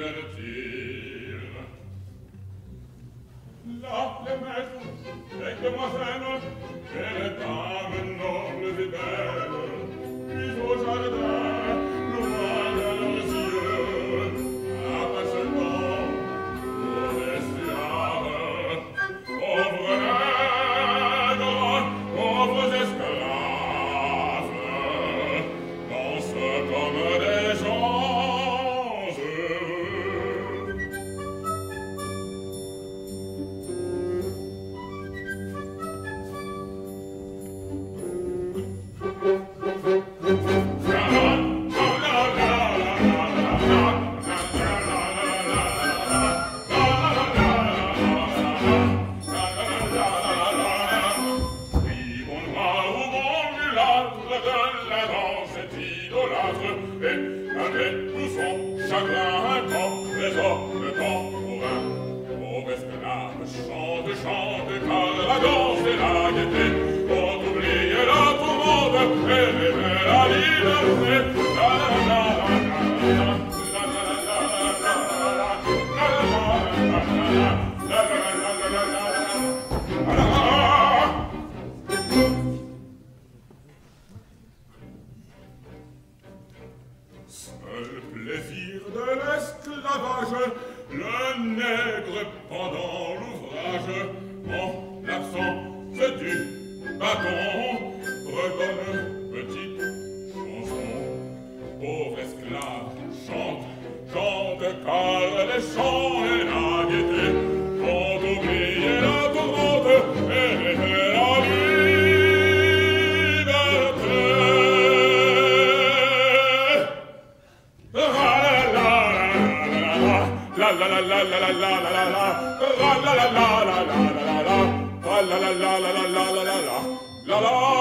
Là, les maîtres, les demoiselles, et les dames nobles et belles, puis au jardin, loin de leurs yeux, apaisement, au vestiaire, pauvres nègres, pauvres esclaves, dansent comme des gens heureux. Chante, car la danse et la gaieté vont oublier la tourmente et rêver la liberté. La la la la la la la la la. Seul plaisir de l'esclavage, le nègre pendant l'ouvrage, en l'absence du bâton, redonne petite chanson. Pauvre esclave, chante, chante, car les chants et la gaieté vont oublier la tourmente et rêver la liberté. La la la la la la la la la la. La la la la la la la la la la la la la la la la la la la la